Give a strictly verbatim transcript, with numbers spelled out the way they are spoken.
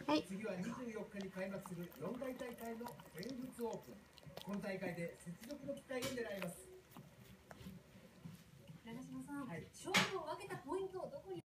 はい。 次はにじゅうよっかに開幕するよん大大会の全仏オープン。この大会で雪辱の期待を狙います。 長嶋さん、 はい、 勝負を分けたポイントをどこに